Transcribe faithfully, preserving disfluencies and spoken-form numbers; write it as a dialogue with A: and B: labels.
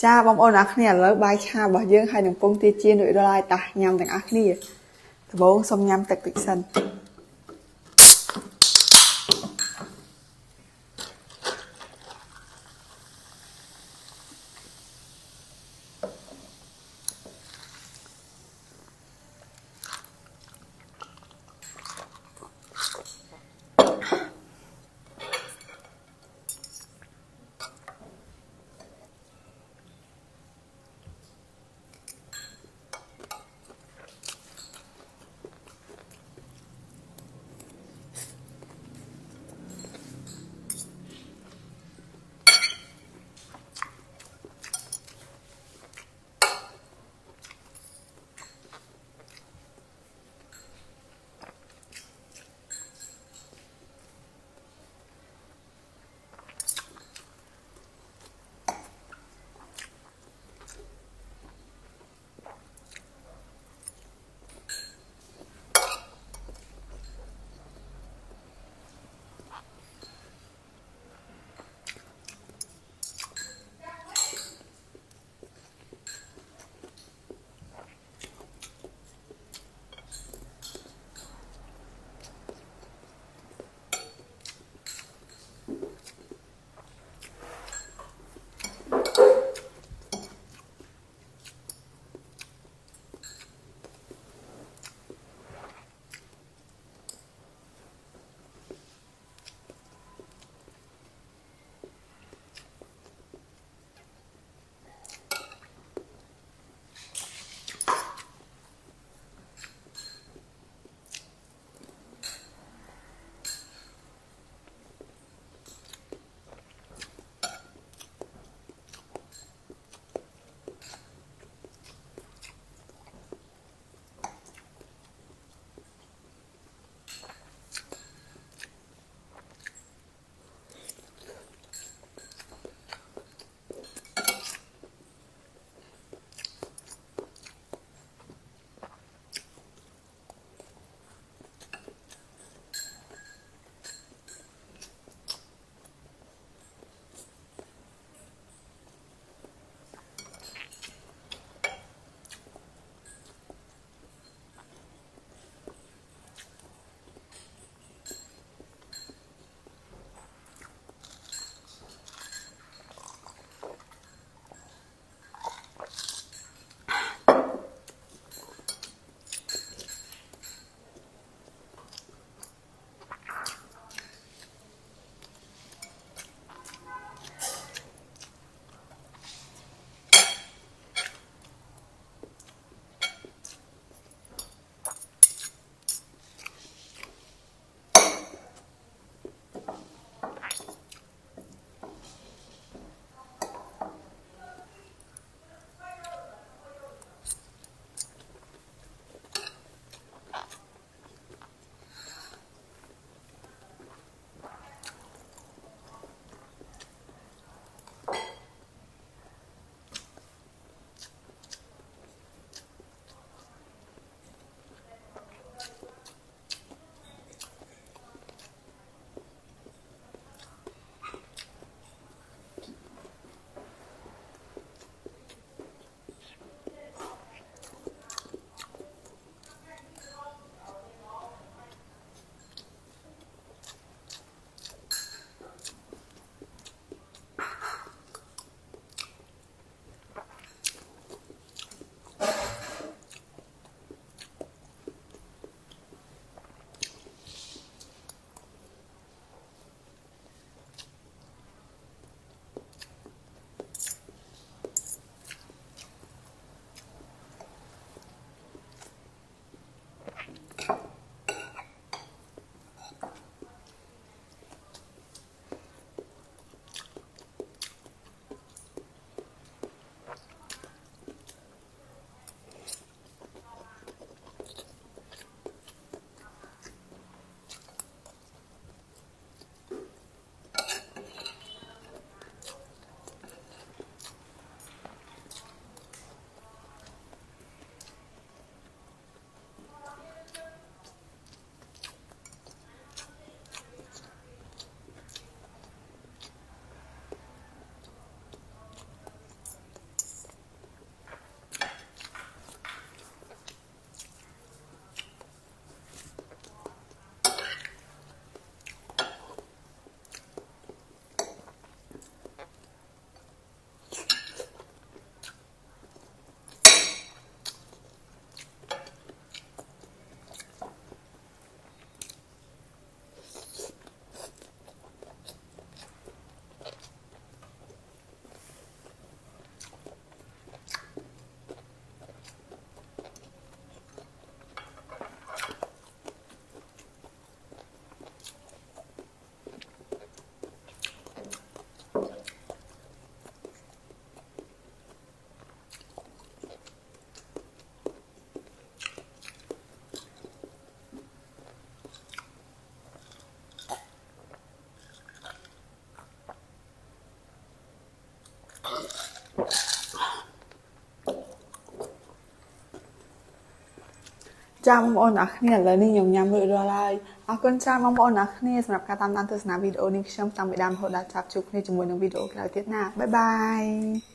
A: cha bom ôn ác nè lỡ bài cha bỏ dương hai đồng công ty chia nội đô lai ta nhằm thằng ác nè bố xong nhằm tịch tịch sân จ้าบางคนอ่ะเนี่ยเลยนี่ยงยำเลยอะไรเอาคนจ้าบางคนอ่ะเนี่ยสำหรับการตามตามตัวสนาวิดีโอนี้เชื่อมตามไปดามโหดาจับจุกในจมูกในวิดีโอเราเทียบหน้าบ๊ายบาย